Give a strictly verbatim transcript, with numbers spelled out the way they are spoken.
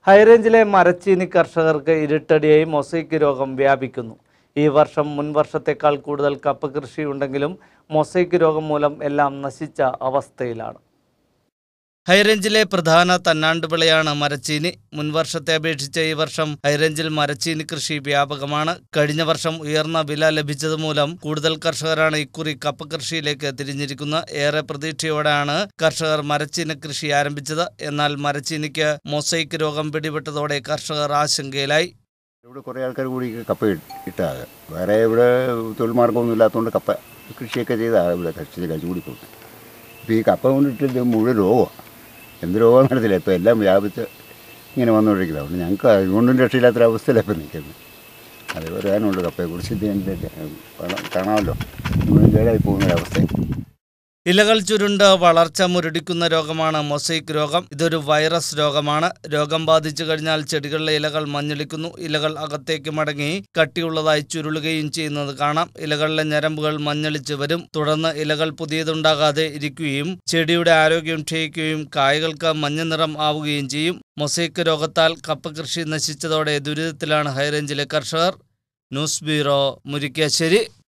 ഹൈറേഞ്ചിലെ മരച്ചീനി കർഷകർക്ക് ഇരുട്ടടിയായി മൊസൈക്ക് രോഗം വ്യാപിക്കുന്നു. ഈ വർഷം മുൻവർഷത്തേക്കാൾ കൂടുതൽ കപ്പ കൃഷിയുണ്ടെങ്കിലും മൊസൈക്ക് രോഗം മൂലം എല്ലാം നശിച്ച അവസ്ഥയിലാണ്. ഹൈറേഞ്ചിലെ പ്രധാന തന്നാണ്ട് വിളയാണ് മരച്ചീനി. മുൻവർഷത്തെ അപേക്ഷിച്ച് ഈ വർഷം ഹൈറേഞ്ചിൽ മരച്ചീനി കൃഷി വ്യാപകമാണ്. കഴിഞ്ഞ വർഷം ഉയർന്ന വില ലഭിച്ചതുമൂലം കൂടുതൽ കർഷകരാണ് ഇക്കുറി കപ്പ കൃഷിയിലേക്ക് തിരിഞ്ഞിരിക്കുന്നത്. ഏറെ പ്രതീക്ഷയോടെയാണ് കർഷകർ മരച്ചീനി കൃഷി ആരംഭിച്ചത്. എന്നാൽ മരച്ചീനിക്ക് മൊസൈക്ക് രോഗം പിടിപെട്ടതോടെ കർഷകർ ആശങ്കയിലായി. ഇവിടെ കുറേ ആൾക്കാർ കൂടി കപ്പ ഇട്ടാകെ വേറെ ഇവിടെ തൊഴിൽ മാർഗ്ഗമൊന്നും ഇല്ലാത്തതുകൊണ്ട് കപ്പ കൃഷിയൊക്കെ ചെയ്താണ് ഇവിടെ കൃഷി കഴിച്ചു കൂടി പോകുന്നത്. ഇപ്പോൾ ഈ കപ്പ കൊണ്ടിട്ട് മുഴുവൻ രോഗമാണ്. എന്ത് രോഗം നടത്തില്ല, ഇപ്പോൾ എല്ലാം വ്യാപിച്ച് ഇങ്ങനെ വന്നുകൊണ്ടിരിക്കുന്നത്. അതുകൊണ്ട് ഞങ്ങൾക്ക് അതുകൊണ്ടും രക്ഷയില്ലാത്തൊരവസ്ഥയിലാണ് ഇപ്പോൾ നിൽക്കുന്നത്. അത് പറയാനുള്ളൂ. കപ്പയെക്കുറിച്ച് ഇത് കാണാമല്ലോ, മുഴുവൻ കേടായി പോകുന്നൊരവസ്ഥ. ഇലകൾ ചുരുണ്ട് വളർച്ച മുരടിക്കുന്ന രോഗമാണ് മൊസൈക്ക് രോഗം. ഇതൊരു വൈറസ് രോഗമാണ്. രോഗം ബാധിച്ചു കഴിഞ്ഞാൽ ചെടികളിലെ ഇലകൾ മഞ്ഞളിക്കുന്നു. ഇലകൾ അകത്തേക്ക് മടങ്ങി കട്ടിയുള്ളതായി ചുരുളുകയും ചെയ്യുന്നത് കാണാം. ഇലകളിലെ ഞരമ്പുകൾ മഞ്ഞളിച്ച് വരും. തുടർന്ന് ഇലകൾ പുതിയതുണ്ടാകാതെ ഇരിക്കുകയും ചെടിയുടെ ആരോഗ്യം ക്ഷയിക്കുകയും കായകൾക്ക് മഞ്ഞ നിറം ആവുകയും ചെയ്യും. മൊസൈക്ക് രോഗത്താൽ കപ്പ കൃഷി നശിച്ചതോടെ ദുരിതത്തിലാണ് ഹൈറേഞ്ചിലെ കർഷകർ. News bureau, Murickassery.